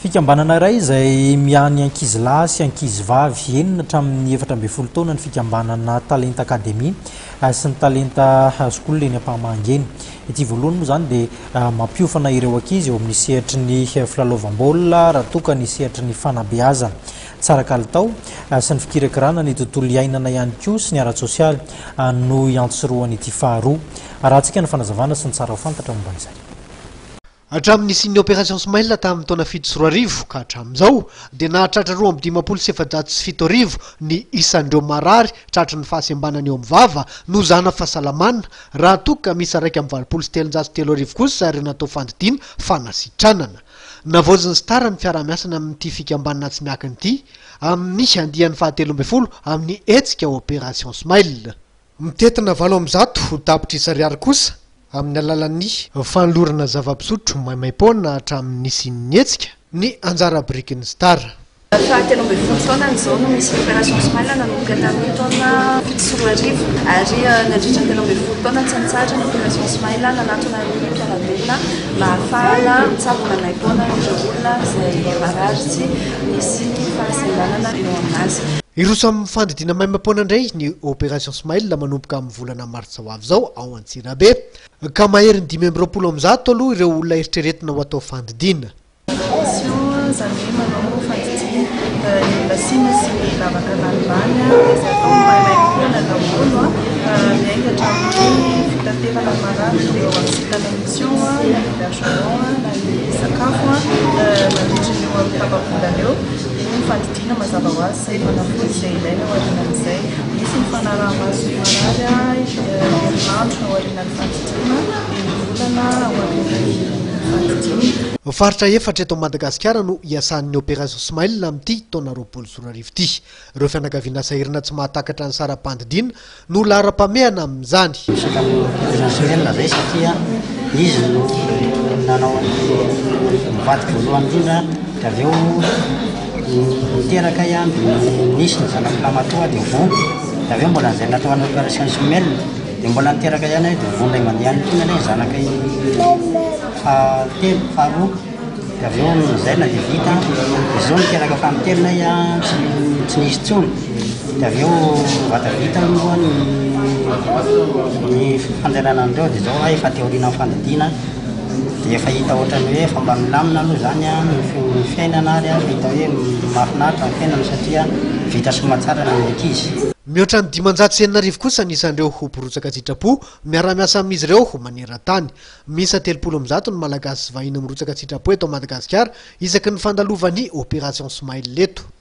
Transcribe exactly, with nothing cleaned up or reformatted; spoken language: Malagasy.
Fikambanana iray izay miany ankizy lahy sy ankizy vavy enina hatramin'ny efatra amby folo taona ny fikambanana Talenta Academy sy ny Talenta School eny Ampamangeny. Ity voalohany moa zany dia mampiofana ireo ankizy eo amin'ny sehatry ny filalaovam-baolina raha toka ny sehatry ny fanabeazana. Tsara kalitao sy ny fikirakirana ny tontolo iainana ihany koa sy ny ara-tsosialy no iantsoroany ity faharoa. Arahantsika ny fanazavana sy ny tsara ho fantatra momba an'izay. Hatramin'ny siny opération Smile tamin'ny taona fito sy roa arivo ka hatramin'izao dia nahatratra roa amby dimampolo sy efajato sy fito arivo ny isan'ireo marary tratry ny fahasembanany eo mivava no zana fahasalamana raha toka misy raika amby valopolo sy telonjato sy telo arivo kosa ary natao fandidiana fanasitranana. Navoaziny sy tara ny fiara-miasana amin'ity fikambanana tsy miakiny ity amin'ny andian'ny fahatelo amby folo amin'ny hetsika opération Smile. Mitetina valo amby zato tapitra isariary kosa amin'ny alalan'ny fanolorana zava-pisotro maimaim-poana hatramin'ny sin'ny hetsika ny anjara birikin'ny star. Fahatelo amby folo taona izao no misy opération Smile nanomboka tamin'ny taona fito sy roa arivo ary nandritra telo amby folo taona tsy nitsara ny opération Smile nanatona ireo mpiara-belona mba ahafahana mitsabo maimaim-poana ireo olona izay marary sy misy fahasembanana eo aminazy. Iroso amin'ny fandidiana maimaim-poana indray ny opération Smile manomboka amin'ny volana martsa ho avy izao ao Antsirabe ka mahery ny dimy amby roapolo amby zato aloha ireo olona eritreretina ho atao fandidiana. Zany hoe manao fandidiana ny lasina sy ny lavaka lanibany izay atao maimaim-poana daholo miainga hatramin'ny fitaterana marary eo amin'ny sitana émission na ny bergeron na ny sakafo nandritra eo amin'ny tapabolana eo. Ny fandidiana mazava ho azy izay fanafody izay ilaina ao aorianan'izay. Misy ny fanaraha-maso marary herinandro ao aorianan'ny fandidiana, ny volana ao aorianan'ny fandidiana. Faritra efatra eto Madagasikara no iasan'ny opération Smile amin'ity taona roapolo sy roa arivo ity. Ireo fianakaviana sahirana tsy mahatakatra ny saram-pandidiana no lara-pamehana amin'izany. Smile zay satria izy no nanao mivadika voalohany indrindra dia avy eo niteraka ihany nisy ny zanako lamatoa dia vo dia avy eo mbola izay natao ny opération Smile dia mbola niteraka ihany dia vo ndray mandeha ny tonga ilay zanaka fahatelo faharoa dia avy eo izay na dia vita izao niteraka fahamitelona tsy nisy tsony dia avy eo vata vita aloha ny fandehanana andreo dia izao efa teoriana amin'ny fandidiana dia efa hita ohatrany hoe efa mba milamina aloha zany ny fiainana ary hita hoe mahafinaritra ny fiainana satria vita somatsara ny ankizy. Mihoatra ny dimanjato sy enina arivo kosa nisan'ireo ho borotsaka sitrapo miara-miasa amin'izy ireo ho maneran-tany. Misy telopolo amby zato ny malagasy sy vahiny mirotsaka sitrapo eto Madagasikara isaky ny fandalovany opération Smile eto.